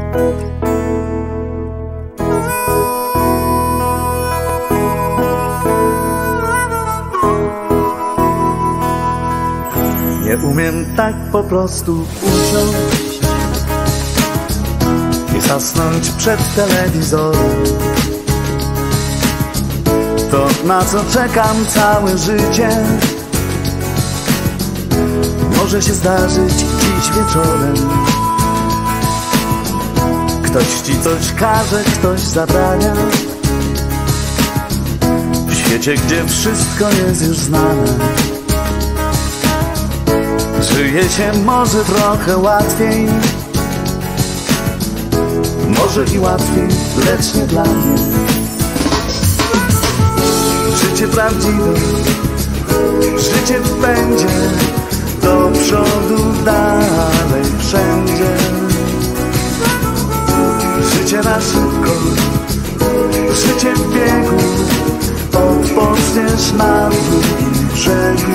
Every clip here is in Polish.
Nie umiem tak po prostu usiąść i zasnąć przed telewizorem. To, na co czekam całe życie, może się zdarzyć dziś wieczorem. Ktoś ci coś każe, ktoś zabrania, w świecie, gdzie wszystko jest już znane. Żyje się może trochę łatwiej, może i łatwiej, lecz nie dla mnie. Życie prawdziwe, życie będzie do przodu, dalej, wszędzie. Życie na szybko, życie w biegu, odpoczniesz na drugim brzegu.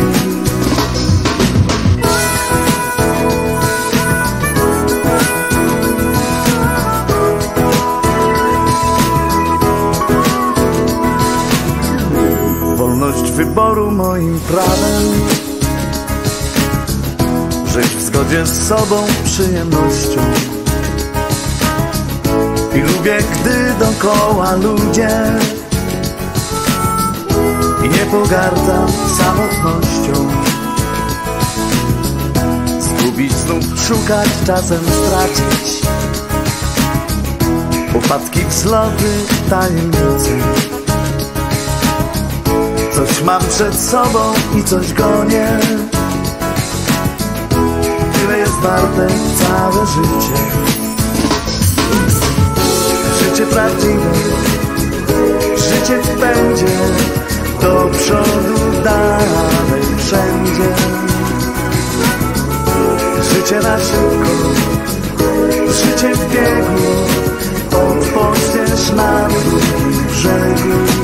Wolność wyboru moim prawem, żyć w zgodzie z sobą, przyjemnością. I lubię, gdy dookoła ludzie, i nie pogardzam samotnością. Zgubić, znów szukać, czasem stracić, upadki, wzloty, tajemnicy. Coś mam przed sobą i coś gonię, tyle jest warte całe życie. Życie prawdziwe, życie będzie do przodu, dalej, wszędzie. Życie na szybko, życie w biegu, odpoczniesz na drugim brzegu.